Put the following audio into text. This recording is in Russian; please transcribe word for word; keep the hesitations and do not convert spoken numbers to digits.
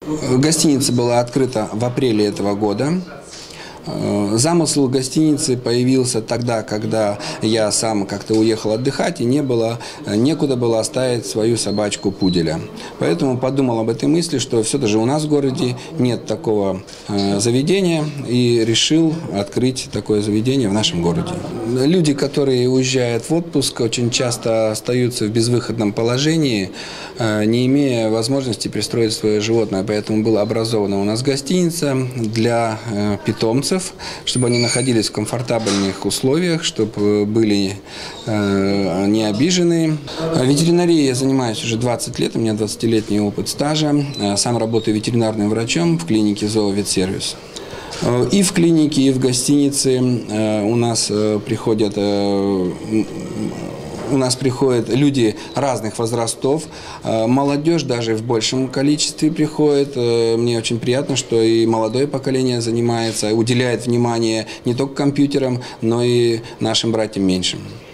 Гостиница была открыта в апреле этого года. Замысел гостиницы появился тогда, когда я сам как-то уехал отдыхать, и не было, некуда было оставить свою собачку Пуделя. Поэтому подумал об этой мысли, что все-таки у нас в городе нет такого э, заведения, и решил открыть такое заведение в нашем городе. Люди, которые уезжают в отпуск, очень часто остаются в безвыходном положении, э, не имея возможности пристроить свое животное. Поэтому была образована у нас гостиница для э, питомцев, чтобы они находились в комфортабельных условиях, чтобы были э, не обижены. Ветеринарией я занимаюсь уже двадцать лет, у меня двадцатилетний опыт стажа. Сам работаю ветеринарным врачом в клинике «Зооветсервис». И в клинике, и в гостинице у нас приходят... У нас приходят люди разных возрастов, молодежь даже в большем количестве приходит. Мне очень приятно, что и молодое поколение занимается, уделяет внимание не только компьютерам, но и нашим братьям меньшим.